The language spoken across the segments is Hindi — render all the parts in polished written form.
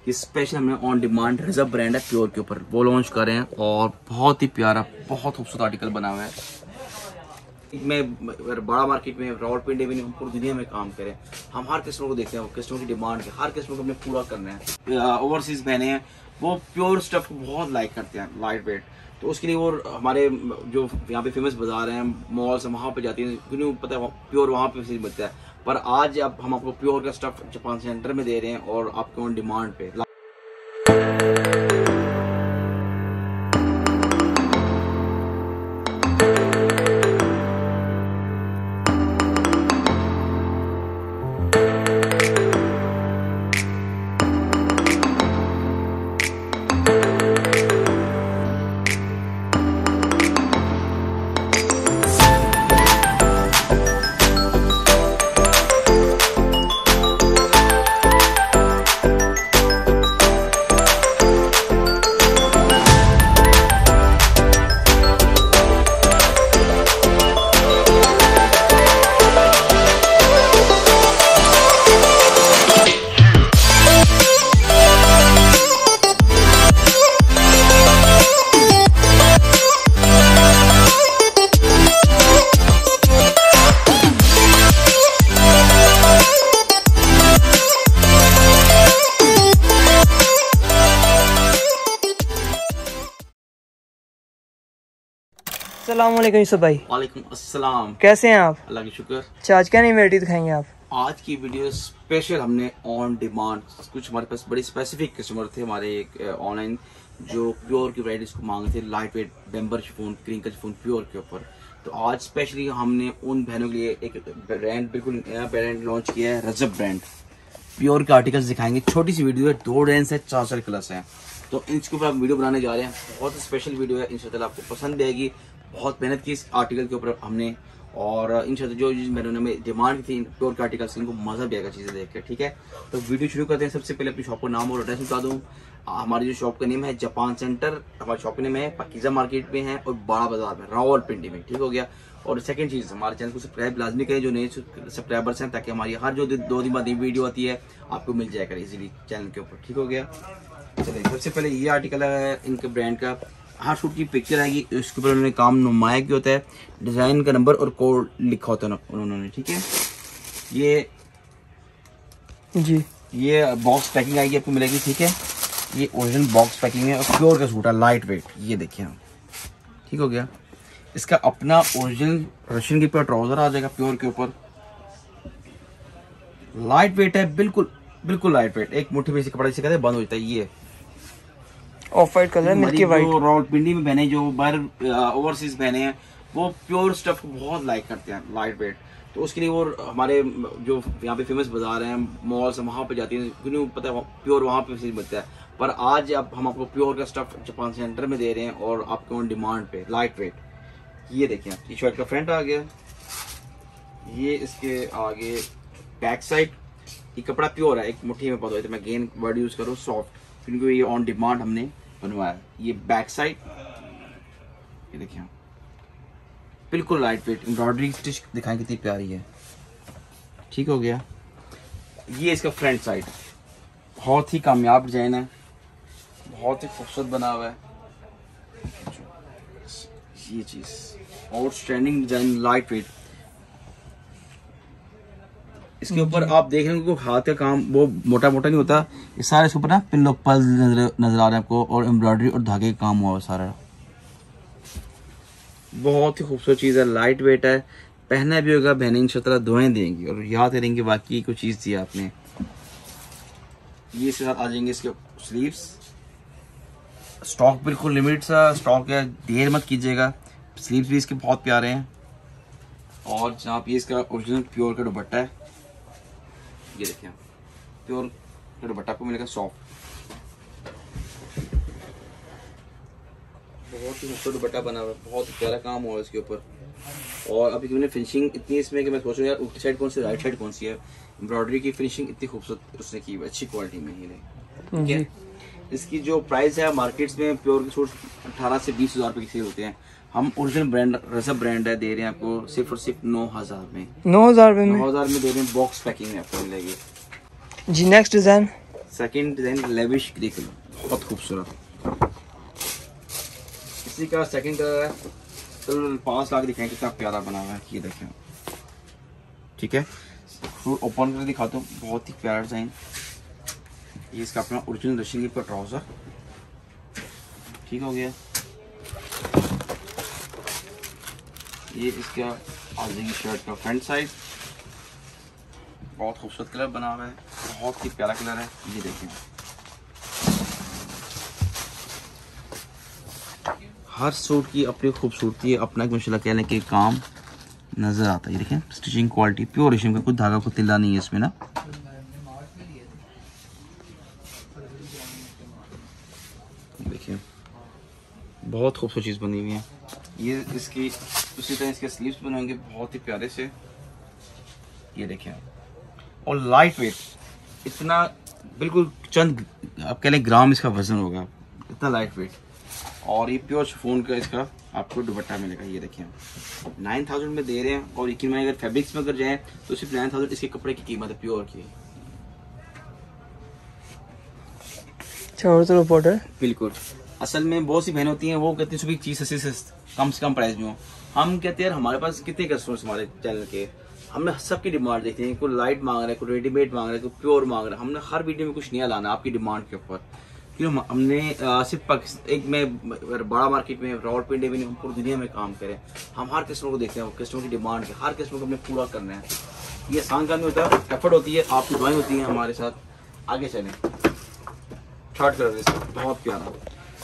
ये स्पेशल हमने ऑन डिमांड रिजर्व ब्रांड है प्योर के ऊपर वो लॉन्च कर रहे हैं और बहुत ही प्यारा बहुत खूबसूरत आर्टिकल बना हुआ है। मैं बड़ा मार्केट में रावलपिंडी में हम पूरी दुनिया में काम करें, हम हर कस्टमर को देखते हैं, कस्टमर की डिमांड है, हर कस्टमर को हमने पूरा करना है। ओवरसीज बहने हैं वो प्योर स्टफ को बहुत लाइक करते हैं, लाइट वेट, तो उसके लिए वो हमारे जो यहाँ पे फेमस बाजार हैं मॉल्स हैं वहाँ पे जाती हैं, क्योंकि पता है प्योर वहाँ पे मिलता है। पर आज अब हम आपको प्योर का स्टफ जापान सेंटर में दे रहे हैं और आपको ऑन डिमांड पे। अस्सलाम वालेकुम यूसुफ भाई। वालेकुम अस्सलाम। कैसे हैं आप? अल्लाह की शुक्र। अच्छा, आज क्या नई वैरायटी दिखाएंगे आप? आज की वीडियो स्पेशल हमने ऑन डिमांड, कुछ हमारे पास बड़ी स्पेसिफिक कस्टमर थे हमारे एक ऑनलाइन जो प्योर की वैरायटीज को मांग थे, लाइट वेट बेम्बर शिफॉन क्रिंकल शिफॉन प्योर के ऊपर। तो आज स्पेशली हमने उन बहनों के लिए एक ब्रांड बिल्कुल नया ब्रांड लॉन्च किया है, रजब ब्रांड। प्योर के आर्टिकल्स दिखाएंगे, छोटी सी वीडियो है, 2 रेंज है, 4 कलर्स हैं, तो इसके ऊपर आप वीडियो बनाने जा रहे हैं। बहुत स्पेशल वीडियो है, इंशाल्लाह आपको पसंद आएगी। बहुत मेहनत की इस आर्टिकल के ऊपर हमने, और इंशाल्लाह जो मैंने हमें डिमांड थी प्योर के आर्टिकल्स, इनको मजा भी आएगा चीजें देख के। ठीक है, तो वीडियो शुरू करते हैं। सबसे पहले अपनी शॉप का नाम और एड्रेस बता दूं। हमारी जो शॉप का नेम है जापान सेंटर, हमारी शॉप का नेम है पाकीज़ा मार्केट में है और बड़ा बाजार में रावलपिंडी में। ठीक हो गया। और सेकंड चीज, हमारे चैनल को सब्सक्राइब लाजमी करें जो नए सब्सक्राइबर्स हैं, ताकि हमारी हर जो 2 दिन बाद नई वीडियो आती है आपको मिल जाएगा इजीली चैनल के ऊपर। ठीक हो गया। चलिए, सबसे पहले ये आर्टिकल है इनके ब्रांड का, हर सूट की पिक्चर आएगी, इसके ऊपर उन्होंने काम नुमाया किया होता है, डिजाइन का नंबर और कोड लिखा होता है उन्होंने। ठीक है, ये जी ये बॉक्स पैकिंग आएगी आपको मिलेगी। ठीक है, ये ओरिजिनल बॉक्स पैकिंग है और प्योर का सूट है, लाइट वेट। ये देखिए हम, ठीक हो गया। इसका अपना ओरिजिनल रशियन के ऊपर ट्राउजर आ जाएगा प्योर के ऊपर, लाइट वेट है, बिल्कुल बिल्कुल लाइट वेट। एक मुट्ठी में से कपड़ा जिसे कहते हैं बंद हो जाता है। ये off white colour, milky white. Rawalpindi में बहने जो बाहर ओवरसीज बहने हैं वो प्योर स्टफ को बहुत लाइक करते हैं, लाइट वेट, तो उसके लिए वो हमारे जो यहाँ पे फेमस बाजार हैं मॉल्स हैं वहाँ पे जाती हैं, क्योंकि पता है प्योर वहाँ पे मिलता है। पर आज अब हम आपको प्योर का स्टफ जापान सेंटर में दे रहे हैं और आपको ऑन डिमांड पे लाइट वेट। ये देखें, टी शर्ट का फ्रंट आ गया, ये इसके आगे बैक साइड, ये कपड़ा प्योर है, एक मुट्ठी में पता है, तो मैं गेन वर्ड यूज करूँ सॉफ्ट, क्योंकि ये ऑन डिमांड हमने बनवाया। ये बैक साइड, ये देखिए बिल्कुल लाइट वेट, एम्ब्रॉयडरी स्टिच दिखाएं कितनी प्यारी है। ठीक हो गया। ये इसका फ्रंट साइड, बहुत ही कामयाब डिजाइन है, बहुत ही खूबसूरत बना हुआ है। ये चीज आउटस्टैंडिंग डिजाइन, लाइट वेट। इसके ऊपर आप देख रहे हैं हाथ का काम वो मोटा मोटा नहीं होता, ये सारे इसके ऊपर ना पिल्लो पल्स नजर आ रहे हैं आपको, और एम्ब्रॉयडरी और धागे का काम हुआ है सारा। बहुत ही खूबसूरत चीज है, लाइट वेट है, पहना भी होगा बहनें इंशाल्लाह दुआएं देंगी और याद करेंगे वाकई कोई चीज थी आपने। ये इसके साथ आ जाएंगे इसके स्लीव्स। स्टॉक बिल्कुल लिमिटेड सा स्टॉक है, देर मत कीजिएगा। स्लीव्स भी इसके बहुत प्यारे हैं, और जहाँ पे इसका ओरिजिनल प्योर का दुपट्टा है, ये देखिए प्योर का दुपट्टा आपको मिलेगा सॉफ्ट, बहुत ही खूबसूरत दुपट्टा बना हुआ है, बहुत ही प्यारा काम हुआ है इसके ऊपर। और अभी मैंने फिनिशिंग इतनी इसमें कि मैं सोच रहा हूँ यार उल्टी साइड कौन सी राइट साइड कौन सी है, एम्ब्रॉयडरी की फिनिशिंग इतनी खूबसूरत उसने की है, अच्छी क्वालिटी में ही है। ठीक है, इसकी जो प्राइस है मार्केट्स में प्योर के सूट 18 से 20 हज़ार रुपए की सेल होते हैं, हम ओरिजिनल ब्रांड रजब ब्रांड है दे रहे हैं आपको सिर्फ और सिर्फ 9,000 में। 9,000 में 9,000 में दे रहे हैं, बॉक्स पैकिंग में आपको मिलेगी। जी next design, second design lavish grey colour, बहुत खूबसूरत। इसी का सेकंड कलर है, तो 5 लाख दिखाएं कितना प्यारा बना हुआ है, ये देखें। ठीक है, फ्रूट ओपन करके दिखाता हूँ, बहुत ही प्यारा डिजाइन। ये इसका अपना ओरिजिनल रशियन पर ट्राउजर, ठीक हो गया। ये इसका आगे की शर्ट का फ्रंट साइड, बहुत खूबसूरत कलर बना हुआ है, बहुत ही प्यारा कलर है, ये देखें। हर सूट की अपनी खूबसूरती है, अपना एक माशाल्लाह कहने के काम नजर आता है। ये देखें, स्टिचिंग क्वालिटी प्योर रेशम का, कुछ धागा को तिल्ला नहीं है इसमें ना। देखिए बहुत खूबसूरत चीज़ बनी हुई है। ये इसकी उसी तरह इसके स्लीव्स बनाएंगे बहुत ही प्यारे से, ये देखें। और लाइट वेट, इतना बिल्कुल चंद आप कह लें ग्राम इसका वजन होगा, इतना लाइट वेट। और ये प्योर शिफॉन का इसका आपको दुपट्टा मिलेगा, ये देखिए 9000 में दे रहे हैं। और यकीन मानिए अगर फैब्रिक्स में अगर जाए तो सिर्फ 9000 इसके कपड़े की कीमत है प्योर की। चारों तरफ बॉर्डर, बिल्कुल। असल में बहुत सी बहन होती हैं वो कहती हैं सुबह चीज़ से कम प्राइस में हो। हम कहते हैं यार हमारे पास कितने कस्टमर्स हमारे चैनल के, हमने सबकी डिमांड देखते हैं, कोई लाइट मांग रहा है, कोई रेडीमेड मांग रहा है, कोई प्योर मांग रहा है। हमने हर वीडियो में कुछ नया लाना आपकी डिमांड के ऊपर, क्यों हमने सिर्फ एक में बड़ा मार्केट में रावलपिंडी में हम पूरी दुनिया में काम करें। हम हर कस्टमर को देखते हैं, कस्टमर की डिमांड है, हर कस्टमर को हमने पूरा करना है। ये आसान काम नहीं होता, एफर्ट होती है, आपकी दुआएं होती हैं हमारे साथ। आगे चलें, थर्ड कलर इसका बहुत प्यारा,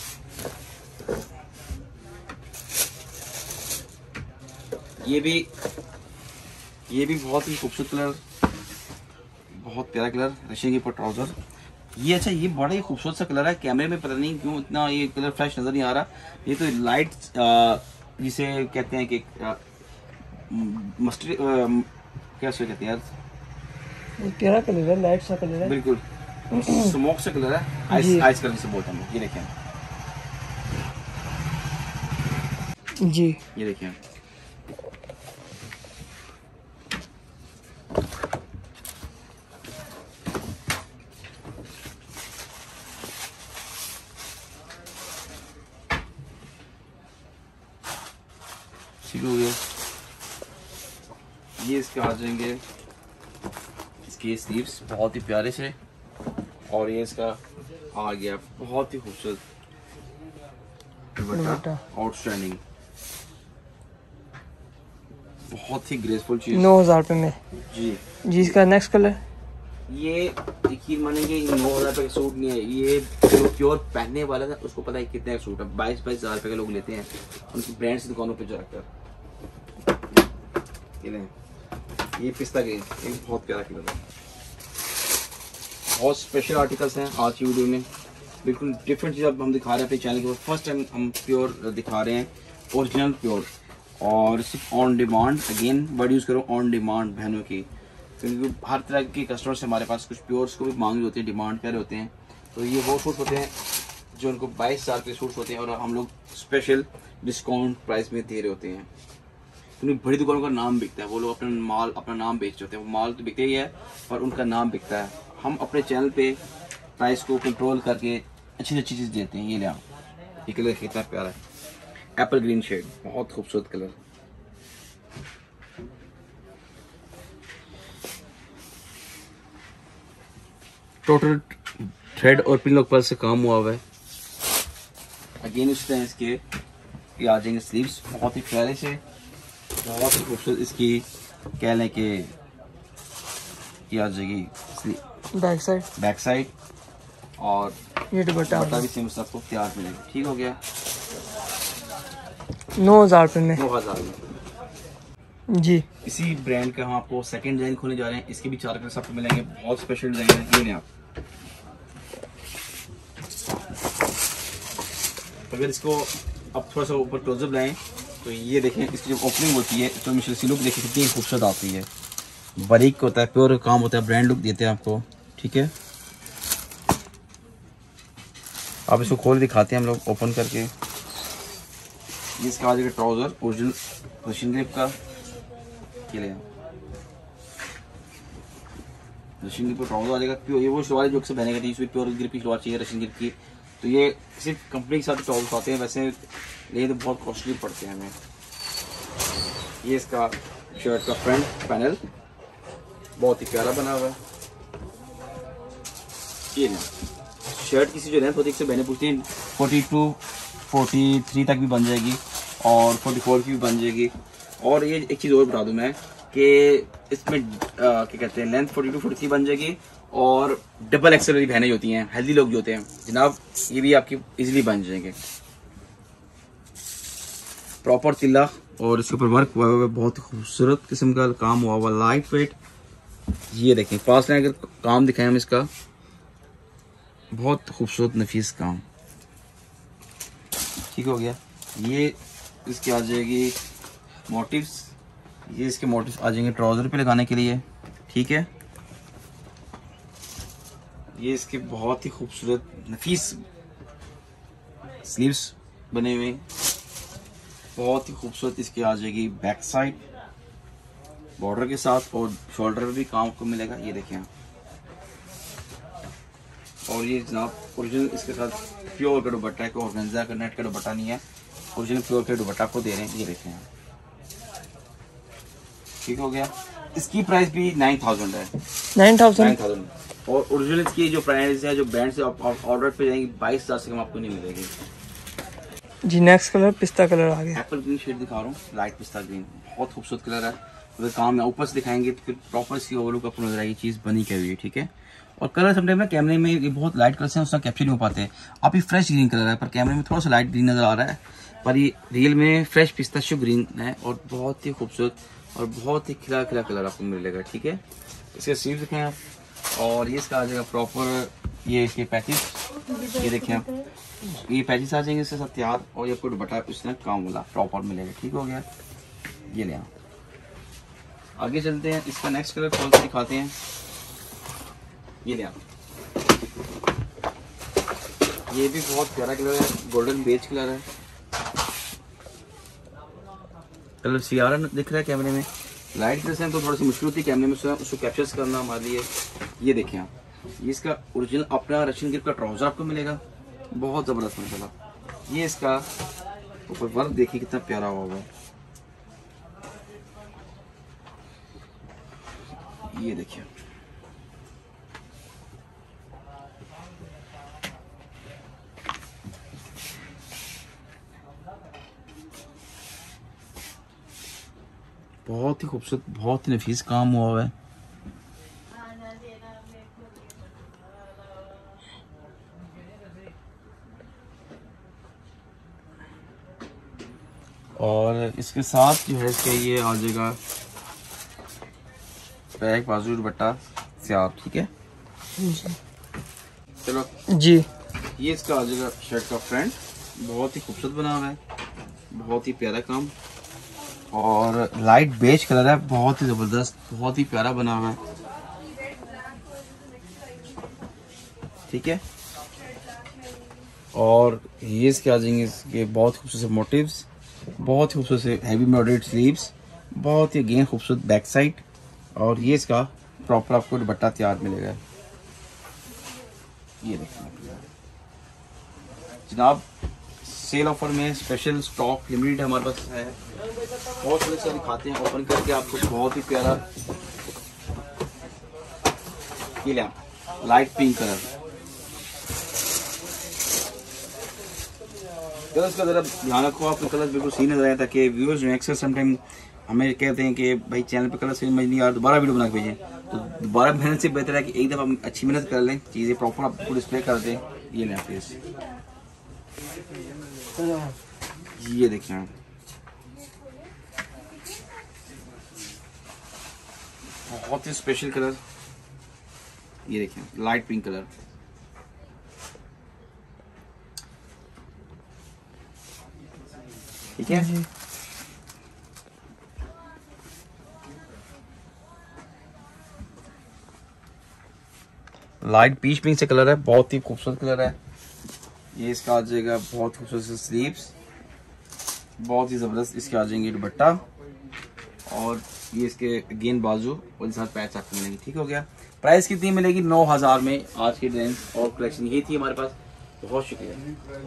ये भी बहुत ही खूबसूरत कलर, बहुत प्यारा कलर, रशियन के ऊपर ट्राउजर। ये अच्छा, ये बड़ा ही खूबसूरत सा कलर है, कैमरे में पता नहीं क्यों इतना ये कलर फ्रेश नजर नहीं आ रहा। ये तो लाइट जिसे कहते हैं कि मस्टर्ड क्या उसे कहते हैं यार, प्यारा कलर है, लाइट सा कलर है, बिल्कुल स्मोक सा कलर है, आइस कलर से बोलता हूँ। ये देखें जी, ये देखें ठीक हो गया। ये इसके आ जाएंगे इसके स्लीव्स बहुत ही प्यारे से, और ये इसका आ गया बहुत ही खूबसूरत दुपट्टा, आउटस्टैंडिंग, बहुत ही ग्रेसफुल चीज। 9000 रुपये में जी। इसका नेक्स्ट कलर, ये यकीन मानेंगे 9000 रुपये का सूट नहीं है, ये जो प्योर पहनने वाला था उसको पता है कितने का सूट है। 22-22 हज़ार रुपये के लोग लेते हैं उनकी ब्रांड्स की दुकानों पे जाकर। ये पिस्ता ग्रीन, एक बहुत प्यारा कलर है। बहुत स्पेशल आर्टिकल्स हैं आज की वीडियो में, बिल्कुल डिफरेंट चीज़ अब हम दिखा रहे हैं अपने चैनल के ऊपर। फर्स्ट टाइम हम प्योर दिखा रहे हैं, ओरिजिनल प्योर, और सिर्फ on demand. Again word use करो ऑन डिमांड बहनों की, क्योंकि हर तरह के कस्टमर्स हमारे पास कुछ प्योर्स को भी मांग होती है, डिमांड कर रहे होते हैं। तो ये वो सूट होते हैं जो उनको 22 हज़ार के सूट होते हैं, और हम लोग स्पेशल डिस्काउंट प्राइस में दे रहे होते हैं। क्योंकि बड़ी दुकानों का नाम बिकता है, वो लोग अपना माल अपना नाम बेच होते हैं, वो माल तो बिकते ही है पर उनका नाम बिकता है। हम अपने चैनल पे प्राइस को कंट्रोल करके अच्छी से अच्छी चीज़ देते हैं। ये लिया, ये कलर कितना प्यारा है, एप्पल ग्रीन शेड, बहुत खूबसूरत कलर। टोटल थ्रेड और पिन लोग पर से काम हुआ है। अगेन उस तरह इसके ये आ जाएंगे स्लीव्स बहुत ही प्यारे से, बहुत ही खूबसूरत। इसकी कह लें कि ये आ जाएगी बैक साइड और ये दुपट्टा भी सेम सबको तैयार मिलेगा। ठीक हो गया, 9000 रुपये में 9000 में जी। इसी ब्रांड का हम आपको सेकंड डिजाइन खोलने जा रहे हैं, इसके भी 4 कलर सबको मिलेंगे, बहुत स्पेशल डिजाइन है। ये नहीं आप अगर इसको अब थोड़ा सा ऊपर क्लोजअप लाएं तो ये देखें, इसकी जब ओपनिंग होती है तो मिशेल लुक देखिए कितनी खूबसूरत आती है, बारीक होता है, प्योर काम होता है, ब्रांड लुक देते हैं आपको। ठीक है, आप इसको खोल दिखाते हैं हम लोग ओपन करके। ये इसका आ जाएगा ट्राउजर ओरिजिनल रशियन ग्रिप का, ये ले रशियन ग्रिप का ट्राउजर आ जाएगा प्योर। ये वो शलवार जो अक्सर पहने का थी, प्योर ग्रिप की शलवार चाहिए रशियन ग्रिप की, तो ये सिर्फ कंपनी के साथ ट्राउजर आते हैं, वैसे लेकिन तो बहुत कॉस्टली पड़ते हैं हमें। ये इसका शर्ट का फ्रंट पैनल बहुत ही प्यारा बना हुआ है। ये ना शर्ट किसी जो लेंथ होती है मैंने पूछती 42 43 तक भी बन जाएगी और 44 की भी बन जाएगी। और ये एक चीज़ और बता दूं मैं कि इसमें क्या कहते हैं लेंथ 42 43 बन जाएगी और डबल एक्सेल वाली बहनें होती हैं, हेल्दी लोग जो होते हैं जनाब, ये भी आपकी इजीली बन जाएंगे। प्रॉपर तिल्ला और इसके ऊपर वर्क हुआ हुआ है, बहुत ही खूबसूरत किस्म का काम हुआ हुआ, लाइट वेट। ये देखें पास में अगर काम दिखाएं हम इसका, बहुत खूबसूरत नफीस काम। ठीक हो गया। ये इसके आ जाएगी मोटिव्स, ये इसके मोटिव्स आ जाएंगे ट्राउजर पे लगाने के लिए। ठीक है, ये इसके बहुत ही खूबसूरत नफीस स्लीव्स बने हुए, बहुत ही खूबसूरत इसकी आ जाएगी बैक साइड बॉर्डर के साथ और शोल्डर पे भी काम को मिलेगा। ये देखें, और ये जनाब ओरिजिनल इसके साथ प्योर का दुपट्टा है, कोई ऑर्गेन्जा का नेट का दुपट्टा नहीं है, ओरिजिनल प्योर का दुपट्टा आपको दे रहे हैं। ये देखें, ठीक हो गया। इसकी प्राइस भी 9000 है, 9000 और ओरिजिनल इसकी जो प्राइस है, जो ब्रांड से आप ऑर्डर पे जाएंगे 22000 से कम आपको नहीं मिलेगी। जी नेक्स्ट कलर पिस्ता कलर आ गया, एप्पल ग्रीन शेड दिखा रहा हूँ, लाइट पिस्ता ग्रीन, बहुत खूबसूरत कलर है। अगर काम ऊपर से दिखाएंगे तो फिर प्रॉपर इसकी ओवरलुक आपको नजर आएगी, चीज़ बनी क्या हुई है। ठीक है, और कलर समटाइम ना कैमरे में ये बहुत लाइट कलर हैं, उसका कैप्चर नहीं हो पाते हैं। आप ये फ्रेश ग्रीन कलर है, पर कैमरे में थोड़ा सा लाइट ग्रीन नजर आ रहा है, पर ये रियल में फ्रेश पिस्ताशियो ग्रीन है और बहुत ही खूबसूरत और बहुत ही खिला खिला कलर आपको मिलेगा। ठीक है, इसके स्लीव देखें आप, और ये इसका आ जाएगा प्रॉपर, ये इसके पैचेस, ये देखें आप, ये पैचेस आ जाएंगे इसके साथ तैयार, और ये आपको दुपट्टा इसमें काम वाला प्रॉपर मिलेगा। ठीक हो गया, ये ले आगे चलते हैं, इसका नेक्स्ट कलर कौन सा दिखाते हैं। ये ले ये भी बहुत प्यारा कलर है, गोल्डन बेज कलर है, कलर सियारा दिख रहा है कैमरे में, लाइट कलर से तो थोड़ी सी मुश्किल होती है कैमरे में उसको कैप्चर करना हमारे लिए। ये देखें आप, ये इसका ओरिजिनल अपना रशियन ग्रिप का ट्राउजर आपको मिलेगा, बहुत ज़बरदस्त मसाला। ये इसका ऊपर वर्क देखिए कितना प्यारा हुआ है, ये देखिए बहुत ही खूबसूरत, बहुत ही नफीस काम हुआ है। और इसके साथ जो है इसके ये आ जाएगा बैक बाजू दुपट्टा सियार। ठीक है, चलो जी ये इसका आ जाएगा शर्ट का फ्रंट, बहुत ही खूबसूरत बना हुआ है, बहुत ही प्यारा काम और लाइट बेज कलर है, बहुत ही जबरदस्त, बहुत ही प्यारा बना हुआ है। ठीक है, और ये इसके आ जाएंगे इसके बहुत खूबसूरत मोटिव्स, बहुत ही खूबसूरत से हैवी एम्ब्रॉयडर्ड स्लीव्स, बहुत ही अगेन खूबसूरत बैक साइड, और ये इसका प्रॉपर आपको दुपट्टा तैयार मिलेगा। ये देखिए जनाब, सेल ऑफर में स्पेशल स्टॉक लिमिटेड हमारे पास है, बहुत सारे से दिखाते हैं ओपन करके आपको, बहुत ही प्यारा। ये ले लाइट पिंक कलर, कलर्स का जरा ध्यान रखो, आपको कलर बिल्कुल सही नजर आए, ताकि व्यूअर्स जो अक्सर समटाइम हमें कहते हैं कि भाई चैनल पे कलर समझ नहीं यार, दोबारा वीडियो बना के भेजें, तो दोबारा मेहनत से बेहतर है कि एक दफ़ा हम अच्छी मेहनत कर लें, चीज़ें प्रॉपर आपको डिस्प्ले कर दें। ये लें प्लीज, ये देखें आप, बहुत ही स्पेशल कलर, ये देखें लाइट पिंक कलर, ठीक है। लाइट पीच पिंक से कलर है, बहुत ही खूबसूरत कलर है। ये इसका आ जाएगा बहुत खूबसूरत से स्लीव्स, बहुत ही जबरदस्त इसके आ जाएंगे दुपट्टा, और ये इसके अगेन बाजू और साथ पैच आपको मिलेंगे। ठीक हो गया, प्राइस कितनी मिलेगी? 9,000 में आज की डिजाइन और कलेक्शन ये थी हमारे पास। बहुत शुक्रिया।